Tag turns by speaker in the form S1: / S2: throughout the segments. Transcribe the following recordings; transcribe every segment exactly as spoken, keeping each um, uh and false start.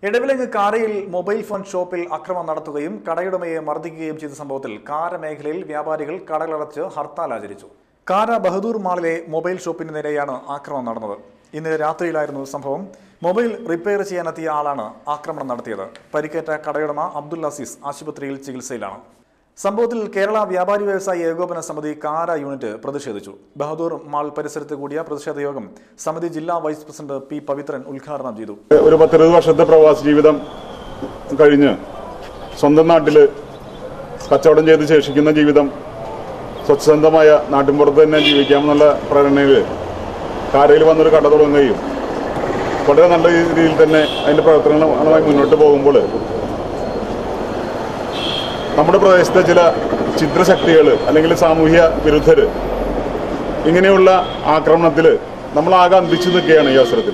S1: Edavilangu കാരയിൽ mobile phone ഷോപ്പിൽ അക്രമം നടത്തുകയും കടയുടമയെ മർദ്ദിക്കുകയും ചെയ്ത സംഭവത്തിൽ കാര മേഖലയിൽ വ്യാപാരികൾ കടകളടച്ച് ഹർത്താൽ ആചരിച്ചു. കാര ബഹദൂർ മാളിലെ മൊബൈൽ ഷോപ്പിന് നേരെയാണ് ആക്രമണം നടന്നത്. ഇന്നലെ രാത്രിയിലായിരുന്നു സംഭവം. മൊബൈൽ റിപ്പയർ ചെയ്യാനെത്തിയ ആളാണ് ആക്രമണം നടത്തിയത്. പരിക്കേറ്റ കടയുടമ അബ്ദുൽ അസീസ് ആശുപത്രിയിൽ ചികിത്സയിലാണ്. സംഭവത്തിൽ കേരള വ്യാപാരി വ്യവസായി ഏകോപന സമിതി കാര യൂണിറ്റ് പ്രതിഷേധിച്ചു. ബഹദൂർ മാൾ പരിസരത്ത് കൂടിയ പ്രതിഷേധ യോഗം സമിതി ജില്ലാ വൈസ് പ്രസിഡന്റ് പി പവിത്രൻ ഉദ്ഘാടനം ചെയ്തു.
S2: ഒരു പത്തിരുപത് വർഷത്തെ പ്രവാസ ജീവിതം കഴിഞ്ഞ് സ്വന്തം നാട്ടില് കച്ചവടം ചെയ്ത് ശേഷിക്കുന്ന ജീവിതം സ്വച്ഛന്തമായ നാട്ടിൻപുറത്ത് തന്നെ ജീവിക്കാമെന്നുള്ള പ്രേരണയിൽ കാരയിൽ വന്നൊരു കട തുടങ്ങുകയും വളരെ നല്ല രീതിയിൽ തന്നെ അതിന്റെ പ്രവർത്തനങ്ങളുമായി മുന്നോട്ട് പോകുമ്പോൾ നമ്മുടെ പ്രദേശത്തെ ചില ചിത്രശക്തികൾ അല്ലെങ്കിൽ സാമൂഹ്യ വിരുദ്ധർ ഇങ്ങനെയുള്ള ആക്രമണത്തിൽ നമ്മൾ ആകെ അന്തിച്ചു നിൽക്കുകയാണ്. ഈ അവസരത്തിൽ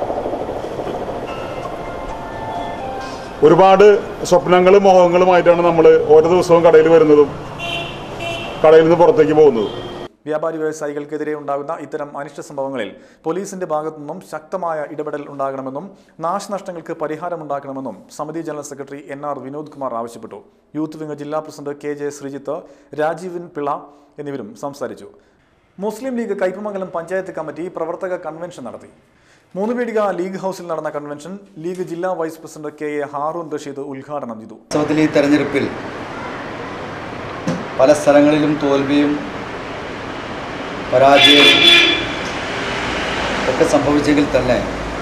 S2: ഒരുപാട് സ്വപ്നങ്ങളും മോഹങ്ങളുമായിട്ടാണ് നമ്മൾ ഓരോ ദിവസവും കടയിൽ വരുന്നതും കടയിൽ നിന്ന് പുറത്തേക്ക് പോകുന്നതും.
S1: വ്യാപാരി വ്യവസായികൾക്കെതിരെ ഉണ്ടാകുന്ന ഇത്തരം അനിഷ്ട സംഭവങ്ങളിൽ പോലീസിന്റെ ഭാഗത്തു നിന്നും ശക്തമായ ഇടപെടൽ ഉണ്ടാകണമെന്നും നാശനഷ്ടങ്ങൾക്ക് പരിഹാരമുണ്ടാക്കണമെന്നും സമിതി general secretary N R Vinod Kumar ആവശ്യപ്പെട്ടു. യൂത്ത് വിംഗ് ജില്ലാ president K J Sreejith, Rajeevan Pillai എന്നിവരും സംസാരിച്ചു. മുസ്ലിം ലീഗ് കയ്പമംഗലം പഞ്ചായത്ത് കമ്മിറ്റി പ്രവർത്തക കൺവെൻഷൻ നടത്തി. മൂന്നുപീടിക ലീഗ് ഹൌസിൽ നടന്ന കൺവെൻഷൻ ലീഗ് ജില്ലാ vice president K A Haroon Rasheed ഉദ്ഘാടനം ചെയ്തു.
S3: ഈ തെരഞ്ഞെടുപ്പിൽ പല സ്ഥലങ്ങളിലും തോൽവിയും പരാജയവും ഒക്കെ സംഭവിച്ചെങ്കിൽ തന്നെ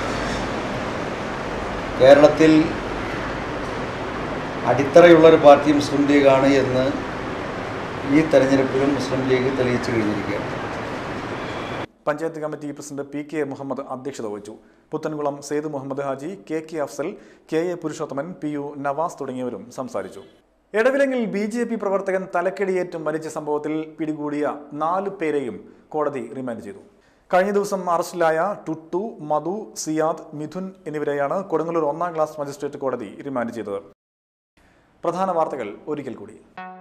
S3: കേരളത്തിൽ അടിത്തറയുള്ളൊരു പാർട്ടി മുസ്ലിം ലീഗാണ് എന്ന് ഈ തെരഞ്ഞെടുപ്പിലും മുസ്ലിം ലീഗ് തെളിയിച്ചു കഴിഞ്ഞിരിക്കുകയാണ്.
S1: Panchayat committee president P K Muhammad അധ്യക്ഷത വഹിച്ചു. Puthenkulam Saeed Muhammad Haji, K K Afsal, K A Purushothaman, P U Navas തുടങ്ങിയവരും സംസാരിച്ചു. എടവിലങ്ങിൽ ബി ജെ പി പ്രവർത്തകൻ തലക്കടിയേറ്റ് മരിച്ച സംഭവത്തിൽ പിടികൂടിയ നാല് പേരെയും കോടതി റിമാൻഡ് ചെയ്തു. കഴിഞ്ഞ ദിവസം അറസ്റ്റിലായ ടുട്ടു, മധു, സിയാദ്, മിഥുൻ എന്നിവരെയാണ് കൊടുങ്ങല്ലൂർ ഒന്നാം ക്ലാസ് മജിസ്ട്രേറ്റ് കോടതി റിമാൻഡ് ചെയ്തത്. പ്രധാന വാർത്തകൾ ഒരിക്കൽ കൂടി.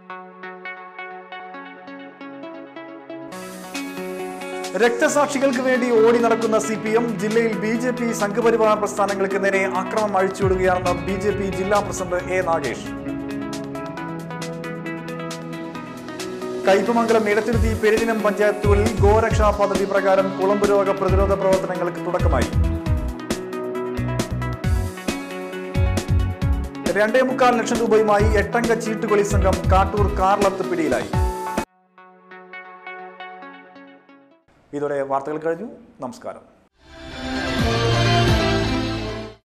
S1: രക്തസാക്ഷികൾക്ക് വേണ്ടി ഓടി നടക്കുന്ന സി പി എം ജില്ലയിൽ ബി ജെ പി സംഘപരിവാർ പ്രസ്ഥാനങ്ങൾക്ക് നേരെ ആക്രമണം അഴിച്ചുവിടുകയാണെന്ന് ബി ജെ പി ജില്ലാ പ്രസിഡന്റ് എ നാഗേഷ്. കയ്പമംഗലം ഇടത്തിരുത്തി പെരിഞ്ഞനം പഞ്ചായത്തുകളിൽ ഗോരക്ഷാ പദ്ധതി പ്രകാരം കുളമ്പ് രോഗ പ്രതിരോധ പ്രവർത്തനങ്ങൾക്ക് തുടക്കമായി. രണ്ടേ മുക്കാൽ ലക്ഷം രൂപയുമായി എട്ടംഗ ചീട്ടുകളി സംഘം കാട്ടൂർ കാർലത്ത് പിടിയിലായി. ഇതോടെ വാർത്തകൾ കഴിഞ്ഞു. നമസ്കാരം.